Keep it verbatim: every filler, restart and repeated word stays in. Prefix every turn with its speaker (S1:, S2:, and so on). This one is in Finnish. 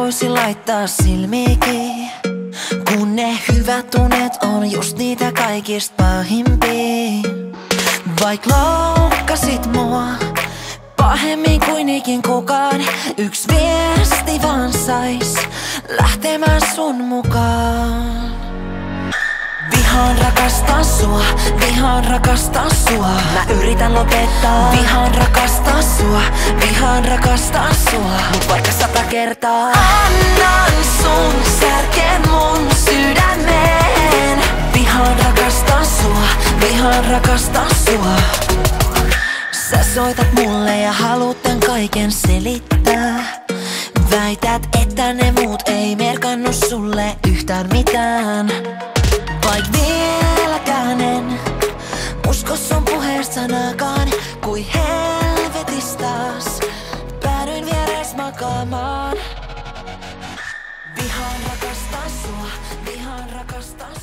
S1: voisi laittaa silmiikin, kun ne hyvät tunnet on just niitä kaikista pahimpia. Vaik loukkasit mua pahemmin kuin ikin kukaan, yks viesti vaan sais lähtemään sun mukaan. Vihaan rakastaa sua, vihaan rakastaa sua. Mä yritän lopettaa. Vihaan rakastaa sua, vihaan rakastaa sua. Mut vaikka sata kertaa annan sun särkeä mun sydämeen. Vihaan rakastaa sua, vihaan rakastaa sua. Sä soitat mulle ja haluut tän kaiken selittää. Väität, että ne muut ei merkannu sulle yhtään mitään. Vaik vieläkään en usko sun puheesta sanakaan, kui helvetis taas päädyin vieres makaamaan. Vihaan rakastaa sua, vihaan rakastaa